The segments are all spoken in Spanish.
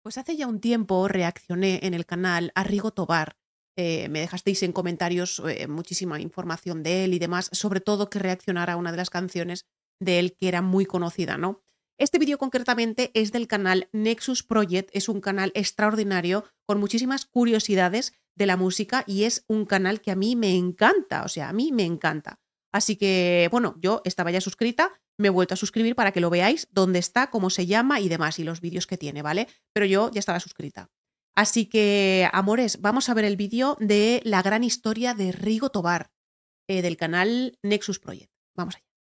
Pues hace ya un tiempo reaccioné en el canal a Rigo Tobar. Me dejasteis en comentarios muchísima información de él y demás, sobre todo que reaccionara a una de las canciones de él que era muy conocida, ¿no? Este vídeo concretamente es del canal Nexus Project, es un canal extraordinario con muchísimas curiosidades de la música y es un canal que a mí me encanta, o sea, a mí me encanta. Así que, bueno, yo estaba ya suscrita, me he vuelto a suscribir para que lo veáis, dónde está, cómo se llama y demás, y los vídeos que tiene, ¿vale? Pero yo ya estaba suscrita. Así que, amores, vamos a ver el vídeo de la gran historia de Rigo Tobar, del canal Nexus Project. Vamos allá.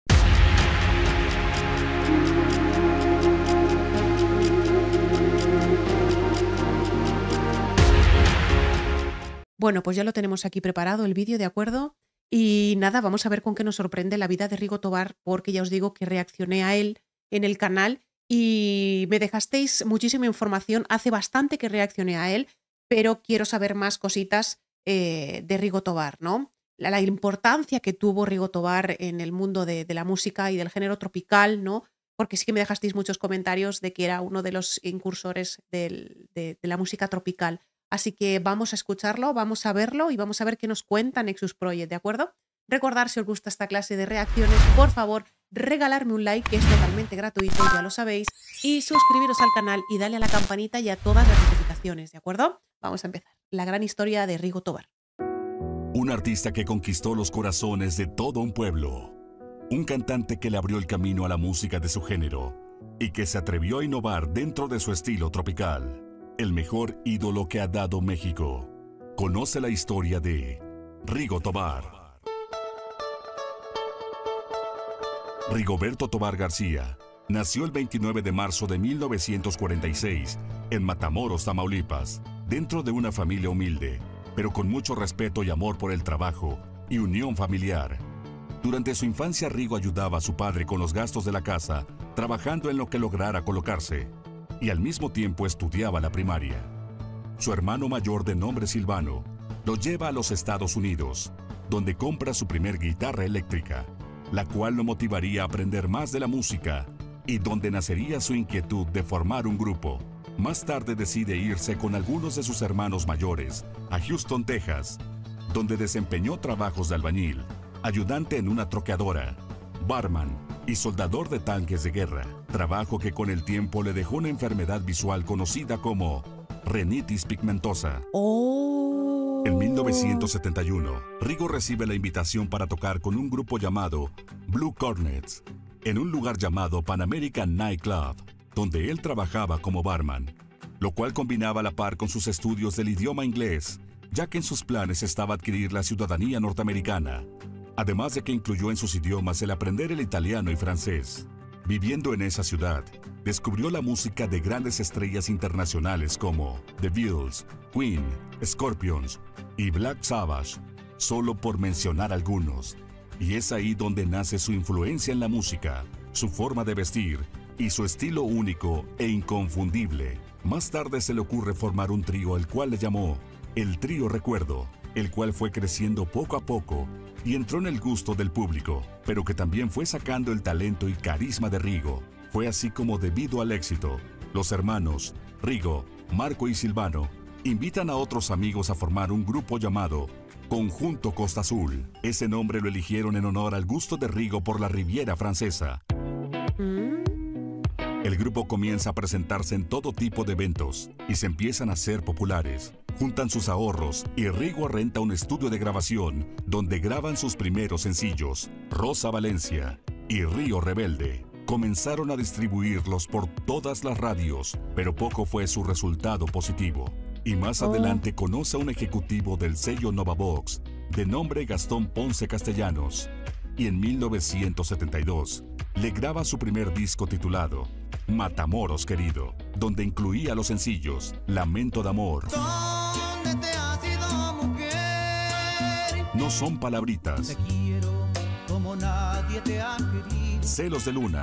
Bueno, pues ya lo tenemos aquí preparado el vídeo, ¿de acuerdo? Y nada, vamos a ver con qué nos sorprende la vida de Rigo Tobar, porque ya os digo que reaccioné a él en el canal y me dejasteis muchísima información. Hace bastante que reaccioné a él, pero quiero saber más cositas de Rigo Tobar, ¿no? La importancia que tuvo Rigo Tobar en el mundo de la música y del género tropical, ¿no? Porque sí que me dejasteis muchos comentarios de que era uno de los incursores de la música tropical. Así que vamos a escucharlo, vamos a verlo y vamos a ver qué nos cuenta Nexus Project, ¿de acuerdo? Recordar, si os gusta esta clase de reacciones, por favor, regalarme un like, que es totalmente gratuito, ya lo sabéis, y suscribiros al canal y darle a la campanita y a todas las notificaciones, ¿de acuerdo? Vamos a empezar. La gran historia de Rigo Tobar. Un artista que conquistó los corazones de todo un pueblo. Un cantante que le abrió el camino a la música de su género y que se atrevió a innovar dentro de su estilo tropical. El mejor ídolo que ha dado México. Conoce la historia de Rigo Tobar. Rigoberto Tobar García nació el 29 de marzo de 1946 en Matamoros, Tamaulipas, dentro de una familia humilde, pero con mucho respeto y amor por el trabajo y unión familiar. Durante su infancia, Rigo ayudaba a su padre con los gastos de la casa, trabajando en lo que lograra colocarse, y al mismo tiempo estudiaba la primaria. Su hermano mayor, de nombre Silvano, lo lleva a los Estados Unidos, donde compra su primer guitarra eléctrica, la cual lo motivaría a aprender más de la música y donde nacería su inquietud de formar un grupo. Más tarde decide irse con algunos de sus hermanos mayores a Houston, Texas, donde desempeñó trabajos de albañil, ayudante en una troqueadora, barman y soldador de tanques de guerra, trabajo que con el tiempo le dejó una enfermedad visual conocida como rinitis pigmentosa. En 1971, Rigo recibe la invitación para tocar con un grupo llamado Blue Cornets, en un lugar llamado Pan American Night Club, donde él trabajaba como barman, lo cual combinaba a la par con sus estudios del idioma inglés, ya que en sus planes estaba adquirir la ciudadanía norteamericana, además de que incluyó en sus idiomas el aprender el italiano y francés. Viviendo en esa ciudad, descubrió la música de grandes estrellas internacionales como The Beatles, Queen, Scorpions y Black Sabbath, solo por mencionar algunos. Y es ahí donde nace su influencia en la música, su forma de vestir y su estilo único e inconfundible. Más tarde se le ocurre formar un trío al cual le llamó el Trío Recuerdo, el cual fue creciendo poco a poco y entró en el gusto del público, pero que también fue sacando el talento y carisma de Rigo. Fue así como, debido al éxito, los hermanos Rigo, Marco y Silvano invitan a otros amigos a formar un grupo llamado Conjunto Costa Azul. Ese nombre lo eligieron en honor al gusto de Rigo por la Riviera Francesa. El grupo comienza a presentarse en todo tipo de eventos y se empiezan a hacer populares. Juntan sus ahorros y Rigo renta un estudio de grabación donde graban sus primeros sencillos, Rosa Valencia y Río Rebelde. Comenzaron a distribuirlos por todas las radios, pero poco fue su resultado positivo. Y más adelante conoce a un ejecutivo del sello Nova Box, de nombre Gastón Ponce Castellanos, y en 1972 le graba su primer disco titulado Matamoros Querido, donde incluía los sencillos Lamento de Amor, ¿Dónde te has ido, mujer? No son palabritas, Te quiero como nadie te ha querido. Celos de Luna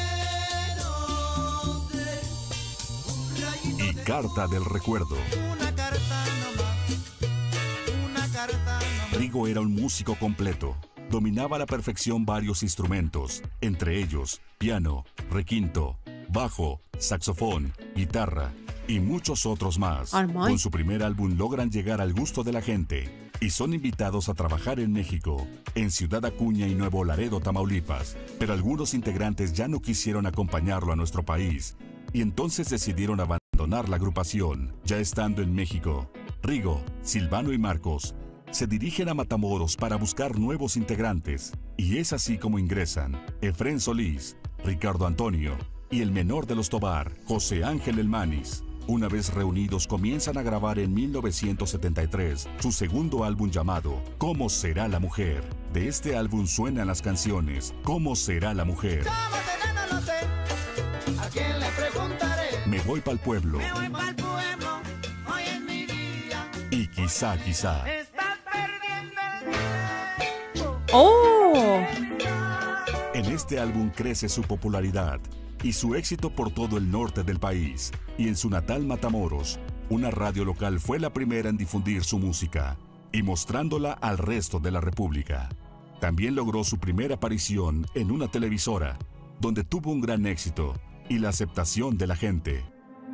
Quiero ser un rayito y de Carta del Recuerdo. una carta nomás, una carta nomás. Rigo era un músico completo. Dominaba a la perfección varios instrumentos, entre ellos piano, requinto, bajo, saxofón, guitarra y muchos otros más. Con su primer álbum logran llegar al gusto de la gente y son invitados a trabajar en México, en Ciudad Acuña y Nuevo Laredo, Tamaulipas. Pero algunos integrantes ya no quisieron acompañarlo a nuestro país y entonces decidieron abandonar la agrupación. Ya estando en México, Rigo, Silvano y Marcos se dirigen a Matamoros para buscar nuevos integrantes. Y es así como ingresan Efrén Solís, Ricardo Antonio y el menor de los Tobar, José Ángel El Manis. Una vez reunidos comienzan a grabar en 1973 su segundo álbum llamado ¿Cómo será la mujer? De este álbum suenan las canciones ¿Cómo será la mujer? ¿Cómo será? No lo sé. ¿A quién le preguntaré? Me voy pa'l pueblo. Me voy pa'l pueblo, hoy es mi día. Y quizá. Estás perdiendo el tiempo. ¡Oh! En este álbum crece su popularidad y su éxito por todo el norte del país. Y en su natal Matamoros, una radio local fue la primera en difundir su música y mostrándola al resto de la República. También logró su primera aparición en una televisora, donde tuvo un gran éxito y la aceptación de la gente.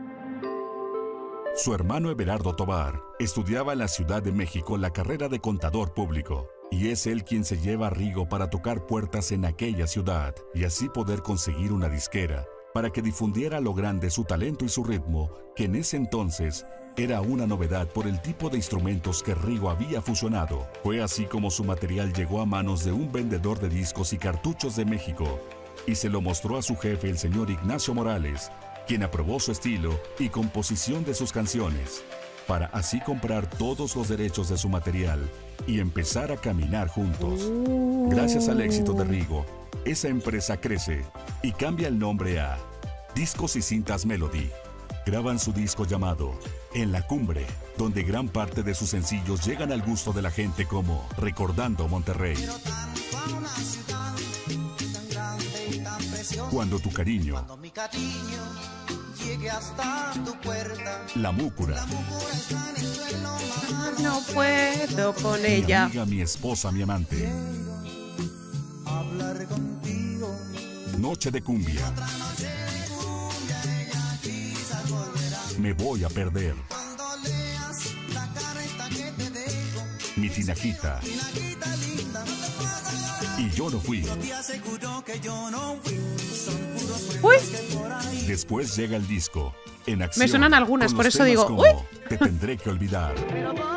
Su hermano Everardo Tobar estudiaba en la Ciudad de México la carrera de contador público. Y es él quien se lleva a Rigo para tocar puertas en aquella ciudad y así poder conseguir una disquera para que difundiera a lo grande su talento y su ritmo, que en ese entonces era una novedad por el tipo de instrumentos que Rigo había fusionado. Fue así como su material llegó a manos de un vendedor de discos y cartuchos de México y se lo mostró a su jefe, el señor Ignacio Morales, quien aprobó su estilo y composición de sus canciones, para así comprar todos los derechos de su material y empezar a caminar juntos. Gracias al éxito de Rigo, esa empresa crece y cambia el nombre a Discos y Cintas Melody. Graban su disco llamado En la Cumbre, donde gran parte de sus sencillos llegan al gusto de la gente como Recordando Monterrey, Quiero tanto a una ciudad tan grande y tan preciosa. Cuando tu cariño, Cuando mi cariño llegue hasta tu puerta. La Múcura, La mucura está en el suelo, mamá. No puedo con Mi ella. amiga, mi esposa, mi amante, Quiero hablar contigo. Noche de Cumbia, Otra noche de cumbia, ella quizás volverá. Me voy a perder, Cuando leas la carta que te dejo, Mi Tinajita y la quita linda, no te puedo llorar. y Yo no fui. Yo te aseguro que yo no fui. Son puros Uy. cuentos que por ahí. Después llega el disco En Acción. Me suenan algunas, con por los eso temas digo, como ¡uy! Te tendré que olvidar, Pero voy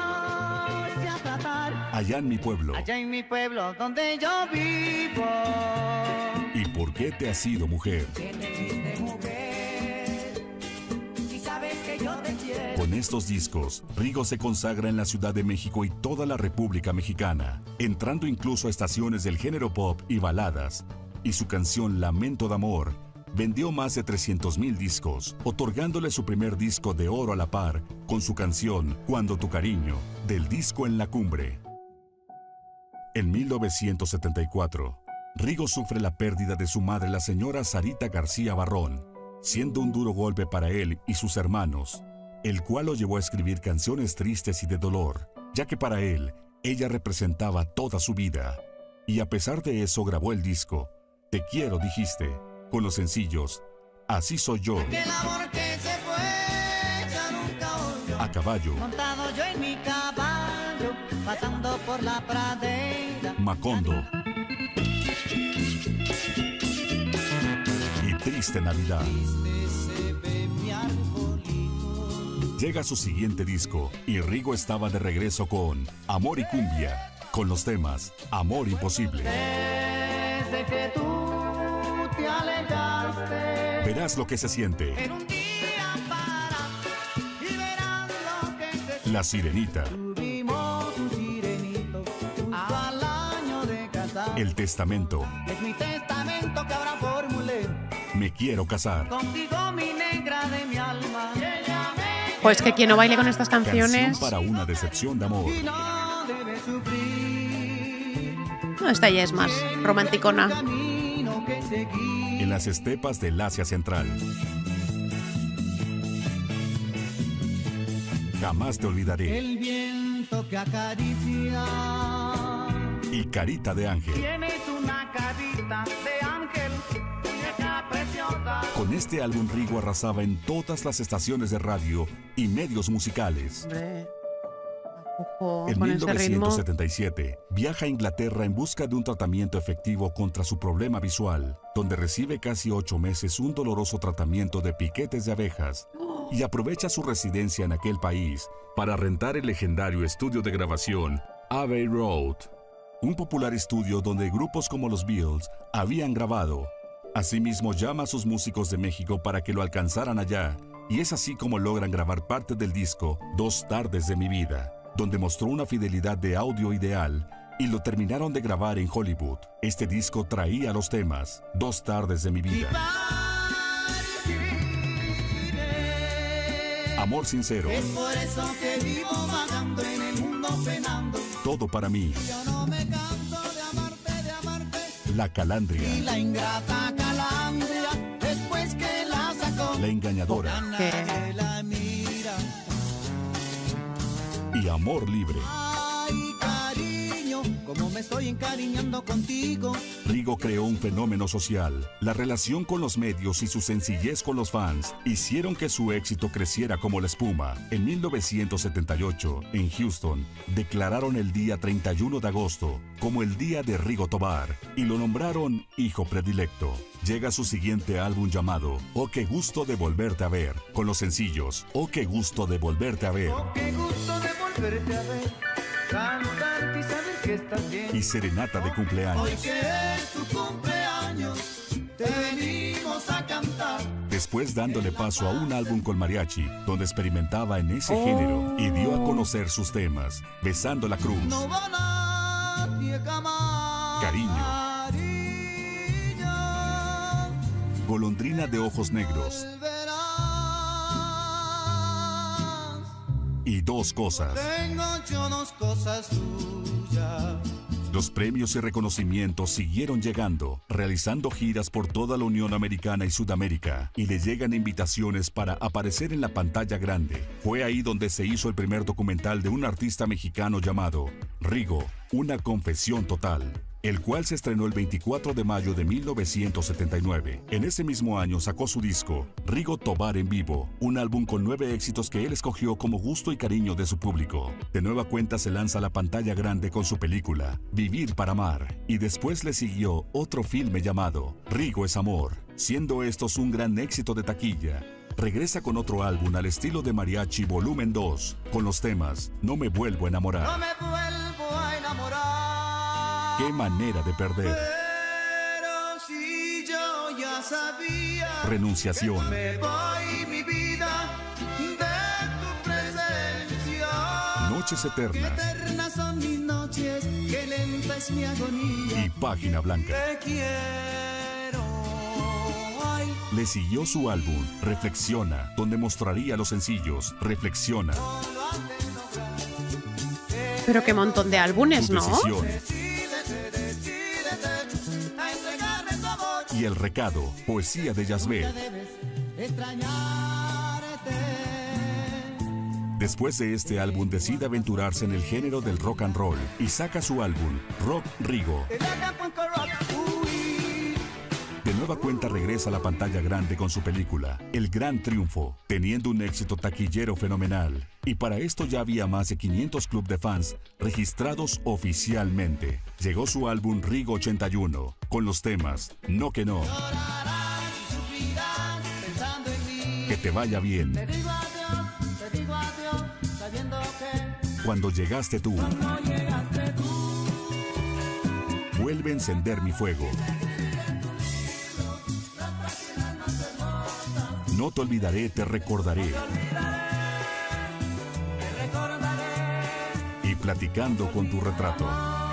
a tratar Allá en mi pueblo, allá en mi pueblo donde yo vivo. ¿Y por qué te has ido, mujer? Que te fuiste, mujer, y sabes que yo te quiero. Con estos discos, Rigo se consagra en la Ciudad de México y toda la República Mexicana, entrando incluso a estaciones del género pop y baladas. Y su canción Lamento de Amor vendió más de 300,000 discos, otorgándole su primer disco de oro a la par con su canción Cuando tu cariño, del disco En la Cumbre. En 1974, Rigo sufre la pérdida de su madre, la señora Sarita García Barrón, siendo un duro golpe para él y sus hermanos, el cual lo llevó a escribir canciones tristes y de dolor, ya que para él, ella representaba toda su vida. Y a pesar de eso grabó el disco Te quiero, dijiste, con los sencillos Así soy yo, Que el amor que se fue ya nunca volvió. A caballo, Montado yo en mi caballo, pasando por la pradera. Macondo y Triste Navidad. Se ve mi arbolito. Llega su siguiente disco y Rigo estaba de regreso con Amor y Cumbia, con los temas Amor Imposible. Desde que tú te alejaste Verás lo que se siente, en un día para y verás lo que se La Sirenita, tuvimos un sirenito al año de casar. El Testamento, Es mi testamento que ahora formulé Me quiero casar, contigo, mi negra de mi alma. Y ella me Pues que quien no baile con estas Canción canciones. para una decepción de amor, y no debe sufrir. No, esta ya es más romanticona. Camino que seguir. en las estepas del Asia Central. Jamás te olvidaré El viento que acaricia. y Carita de Ángel. Tienes una carita de ángel, muñeca preciosa. Con este álbum Rigo arrasaba en todas las estaciones de radio y medios musicales. Hombre, ¿a poco En con ese ritmo? 1977, viaja a Inglaterra en busca de un tratamiento efectivo contra su problema visual, donde recibe casi 8 meses un doloroso tratamiento de piquetes de abejas y aprovecha su residencia en aquel país para rentar el legendario estudio de grabación Abbey Road, un popular estudio donde grupos como los Beatles habían grabado. Asimismo, llama a sus músicos de México para que lo alcanzaran allá, y es así como logran grabar parte del disco 2 tardes de mi vida, donde mostró una fidelidad de audio ideal, y lo terminaron de grabar en Hollywood. Este disco traía los temas 2 tardes de mi vida, Amor sincero, Es por eso que vivo vagando en el mundo penando. Todo para mí, Yo no me canso de amarte, La y Calandria, la ingrata calandria, después que la sacó, La Engañadora a nadie la mira. y Amor Libre. Ay, cariño, como me estoy encariñando contigo. Rigo creó un fenómeno social. La relación con los medios y su sencillez con los fans hicieron que su éxito creciera como la espuma. En 1978, en Houston, declararon el día 31 de agosto como el Día de Rigo Tobar y lo nombraron Hijo Predilecto. Llega su siguiente álbum llamado Oh, qué gusto de volverte a ver, con los sencillos Oh, qué gusto de volverte a ver Oh, qué gusto de volverte a ver, saludarte y saber que estás bien. y Serenata de Hoy cumpleaños. que es tu cumpleaños, te venimos a cantar. Después dándole paso a un álbum con mariachi, donde experimentaba en ese género y dio a conocer sus temas, Besando la Cruz, No va nadie jamás. Cariño, Cariño, Golondrina de ojos negros volverás. y Dos cosas. Tengo yo 2 cosas tuyas. Los premios y reconocimientos siguieron llegando, realizando giras por toda la Unión Americana y Sudamérica, y le llegan invitaciones para aparecer en la pantalla grande. Fue ahí donde se hizo el primer documental de un artista mexicano llamado Rigo, una confesión total, el cual se estrenó el 24 de mayo de 1979. En ese mismo año sacó su disco, Rigo Tobar en Vivo, un álbum con 9 éxitos que él escogió como gusto y cariño de su público. De nueva cuenta se lanza a la pantalla grande con su película, Vivir para Amar, y después le siguió otro filme llamado Rigo es Amor, siendo estos un gran éxito de taquilla. Regresa con otro álbum al estilo de Mariachi Volumen 2, con los temas No me vuelvo a No enamorar, me vuelvo a enamorar. Qué manera de perder, Pero si yo ya sabía, Renunciación, me voy mi vida de tu presencia. Noches Qué Eternas eternas son mis noches, qué lenta es mi agonía. y Página Blanca. Te quiero, ay, Le siguió su álbum Reflexiona, donde mostraría los sencillos Reflexiona, no lo haces lograr. Pero qué montón de álbumes, Tu ¿no? Decisión Decídete a entregarme tu amor. y El Recado, poesía de Yasbel. Debes extrañarte. Después de este álbum decide aventurarse en el género del rock and roll y saca su álbum Rock Rigo. El Acapulco Rock, uy. De nueva cuenta regresa a la pantalla grande con su película El Gran Triunfo, teniendo un éxito taquillero fenomenal. Y para esto ya había más de 500 clubes de fans registrados oficialmente. Llegó su álbum Rigo 81, con los temas No que no, Llorarás y sufrirás pensando en mí. Que te vaya bien, Te digo adiós, sabiendo que Cuando llegaste tú, no llegaste tú. Vuelve a encender mi fuego, No te olvidaré, te recordaré, y Platicando con tu retrato.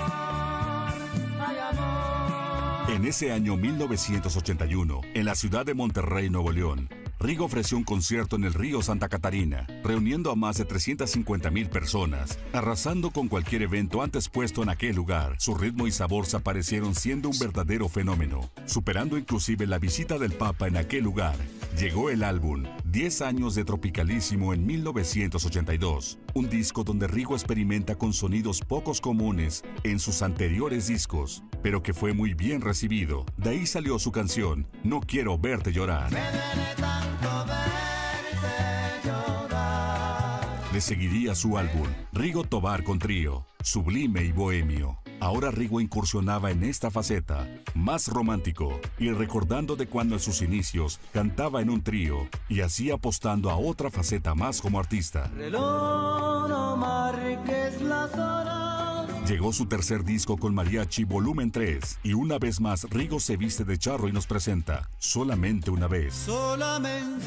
En ese año 1981, en la ciudad de Monterrey, Nuevo León, Rigo ofreció un concierto en el río Santa Catarina, reuniendo a más de 350,000 personas, arrasando con cualquier evento antes puesto en aquel lugar. Su ritmo y sabor se aparecieron siendo un verdadero fenómeno, superando inclusive la visita del Papa en aquel lugar. Llegó el álbum 10 años de Tropicalísimo en 1982, un disco donde Rigo experimenta con sonidos pocos comunes en sus anteriores discos, pero que fue muy bien recibido. De ahí salió su canción, No quiero verte llorar. Me duele tanto verte llorar. Le seguiría su álbum, Rigo Tobar con Trío, Sublime y Bohemio. Ahora Rigo incursionaba en esta faceta, más romántico, y recordando de cuando en sus inicios cantaba en un trío y así apostando a otra faceta más como artista. Reloj, no marques las horas. Llegó su tercer disco con Mariachi Volumen 3 y una vez más Rigo se viste de charro y nos presenta Solamente una vez. Solamente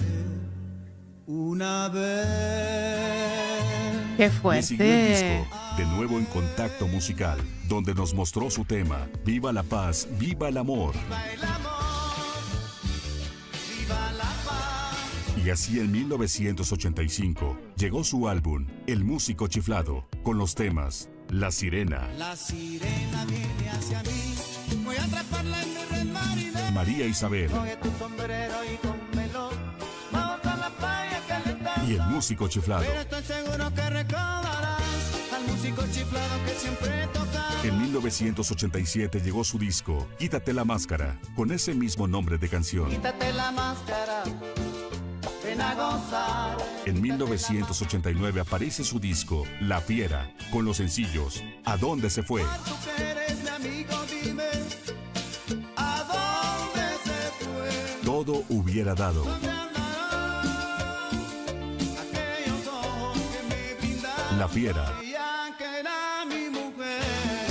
una vez. ¡Qué Le siguió el fuerte! disco, de nuevo en Contacto Musical, donde nos mostró su tema, Viva la paz, viva el amor. Viva el amor, viva la paz. Y así en 1985 llegó su álbum, El Músico Chiflado, con los temas La Sirena, La sirena viene hacia mí. Voy a atraparla en mi red marinera. María Isabel Coge tu sombrero y pónmelo. Vamos a la playa calentando. y El Músico Chiflado. Pero estoy seguro que recordarás al músico chiflado que siempre toca. En 1987 llegó su disco, Quítate la Máscara, con ese mismo nombre de canción. Quítate la máscara, ven a gozar. En 1989 aparece su disco, La Fiera, con los sencillos ¿A dónde se fue? Tú que eres mi amigo, dime, ¿a dónde se fue? Todo hubiera dado. ¿Dónde andarán aquellos ojos que me brindaron? La Fiera Decían que era mi mujer,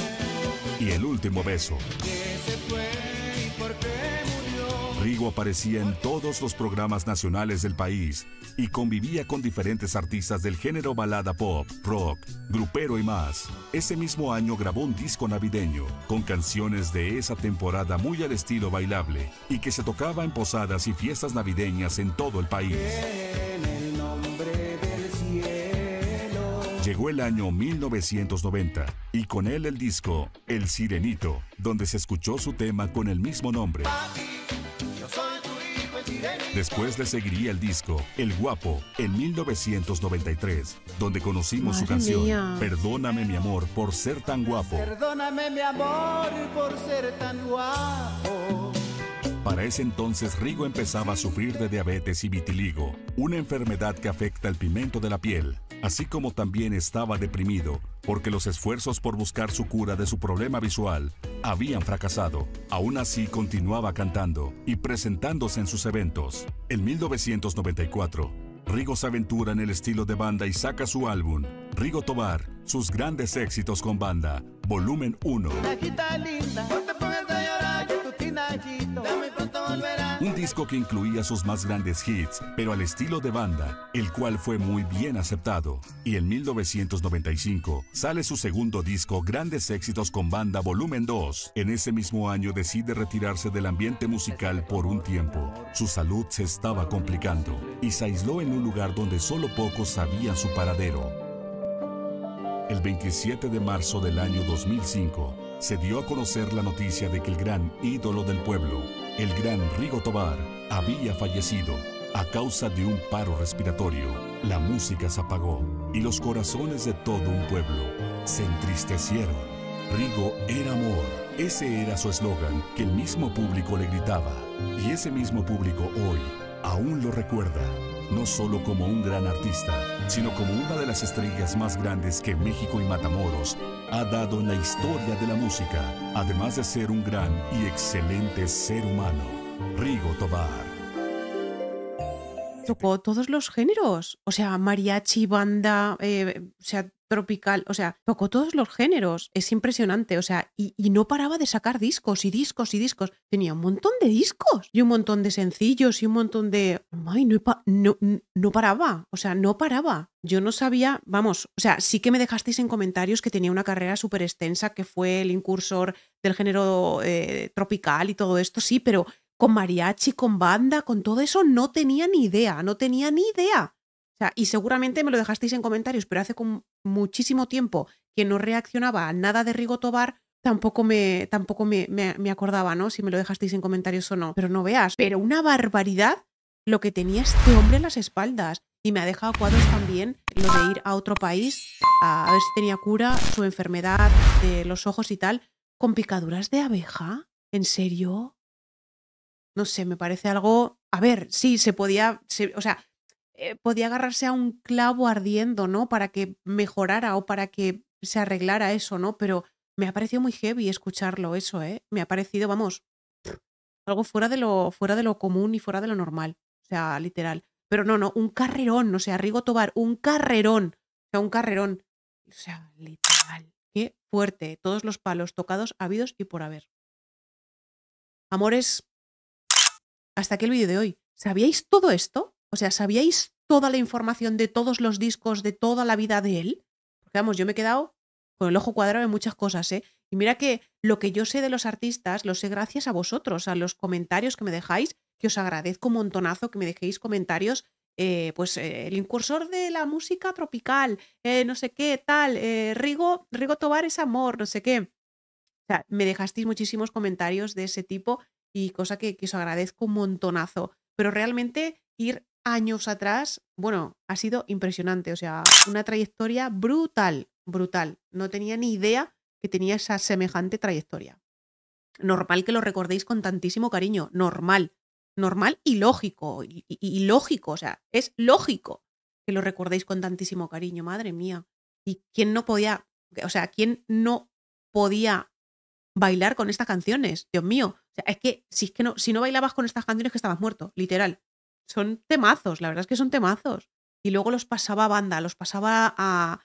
y El Último Beso. que se fue y por qué murió. Rigo aparecía en todos los programas nacionales del país y convivía con diferentes artistas del género balada pop, rock, grupero y más. Ese mismo año grabó un disco navideño con canciones de esa temporada muy al estilo bailable y que se tocaba en posadas y fiestas navideñas en todo el país. En el nombre del cielo. Llegó el año 1990 y con él el disco El Sirenito, donde se escuchó su tema con el mismo nombre. Yo soy tu hijo, el sirenito. Después le seguiría el disco El Guapo en 1993, donde conocimos su Madre canción mía. Perdóname mi amor por ser tan guapo. Perdóname mi amor por ser tan guapo. Para ese entonces Rigo empezaba a sufrir de diabetes y vitiligo, una enfermedad que afecta el pigmento de la piel, así como también estaba deprimido, porque los esfuerzos por buscar su cura de su problema visual habían fracasado. Aún así continuaba cantando y presentándose en sus eventos. En 1994, Rigo se aventura en el estilo de banda y saca su álbum, Rigo Tobar, sus grandes éxitos con banda, Volumen 1. Tinajita linda, no te pongas a llorar que tu tinajito ya muy pronto volverá. Un disco que incluía sus más grandes hits, pero al estilo de banda, el cual fue muy bien aceptado. Y en 1995 sale su segundo disco, Grandes Éxitos con Banda Volumen 2. En ese mismo año decide retirarse del ambiente musical por un tiempo. Su salud se estaba complicando y se aisló en un lugar donde solo pocos sabían su paradero. El 27 de marzo del año 2005 se dio a conocer la noticia de que el gran ídolo del pueblo, el gran Rigo Tobar, había fallecido a causa de un paro respiratorio. La música se apagó y los corazones de todo un pueblo se entristecieron. Rigo era amor. Ese era su eslogan que el mismo público le gritaba. Y ese mismo público hoy aún lo recuerda, no solo como un gran artista, sino como una de las estrellas más grandes que México y Matamoros ha dado en la historia de la música, además de ser un gran y excelente ser humano. Rigo Tobar. Tocó todos los géneros, o sea, mariachi, banda, o sea, tropical, o sea, tocó todos los géneros. Es impresionante, o sea, y no paraba de sacar discos y discos y discos. Tenía un montón de discos y un montón de sencillos y un montón de... Ay, no paraba, o sea, no paraba. Yo no sabía, vamos, o sea, sí que me dejasteis en comentarios que tenía una carrera súper extensa, que fue el incursor del género tropical y todo esto, sí, pero con mariachi, con banda, con todo eso no tenía ni idea, no tenía ni idea. O sea, y seguramente me lo dejasteis en comentarios, pero hace muchísimo tiempo que no reaccionaba a nada de Rigo Tobar, tampoco me acordaba, ¿no? Si me lo dejasteis en comentarios o no. Pero no veas, pero una barbaridad lo que tenía este hombre en las espaldas. Y me ha dejado cuadros también lo de ir a otro país a ver si tenía cura su enfermedad de los ojos y tal, con picaduras de abeja. ¿En serio? No sé, me parece algo... A ver, sí, se podía... o sea, podía agarrarse a un clavo ardiendo, ¿no? Para que mejorara o para que se arreglara eso, ¿no? Pero me ha parecido muy heavy escucharlo eso, ¿eh? Me ha parecido, vamos, algo fuera de lo común y fuera de lo normal. O sea, literal. Pero no, un carrerón. O sea, Rigo Tobar, un carrerón. O sea, un carrerón. O sea, literal. Qué fuerte. Todos los palos tocados, habidos y por haber. Amores, hasta aquí el vídeo de hoy. ¿Sabíais todo esto? O sea, ¿sabíais toda la información de todos los discos, de toda la vida de él? Porque vamos, yo me he quedado con el ojo cuadrado en muchas cosas, ¿eh? Y mira que lo que yo sé de los artistas lo sé gracias a vosotros, a los comentarios que me dejáis, que os agradezco un montonazo que me dejéis comentarios. El incursor de la música tropical, no sé qué, tal, Rigo Tobar es amor, no sé qué. O sea, me dejasteis muchísimos comentarios de ese tipo y cosa que os agradezco un montonazo. Pero realmente ir años atrás, bueno, ha sido impresionante. O sea, una trayectoria brutal, brutal. No tenía ni idea que tenía esa semejante trayectoria. Normal que lo recordéis con tantísimo cariño. Normal. Normal y lógico. Y lógico. O sea, es lógico que lo recordéis con tantísimo cariño. Madre mía. ¿Y quién no podía... O sea, quién no podía bailar con estas canciones? Dios mío. O sea, es que si no bailabas con estas canciones que estabas muerto, literal. Son temazos, la verdad es que son temazos. Y luego los pasaba a banda, los pasaba a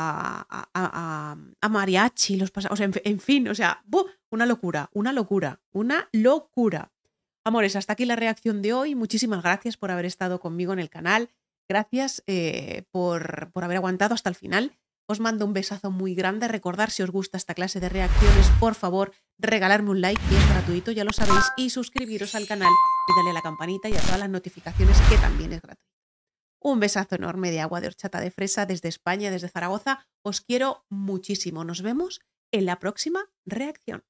mariachi, los pasaba, o sea, en fin, o sea, una locura, una locura, una locura. Amores, hasta aquí la reacción de hoy. Muchísimas gracias por haber estado conmigo en el canal. Gracias por haber aguantado hasta el final. Os mando un besazo muy grande. Recordad, si os gusta esta clase de reacciones, por favor, regalarme un like, que es gratuito, ya lo sabéis, y suscribiros al canal y darle a la campanita y a todas las notificaciones, que también es gratuito. Un besazo enorme de agua de horchata de fresa desde España, desde Zaragoza. Os quiero muchísimo. Nos vemos en la próxima reacción.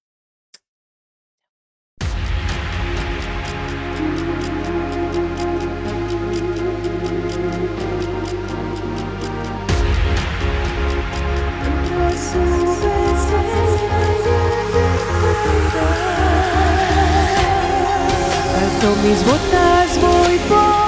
Alzo mis botas, voy por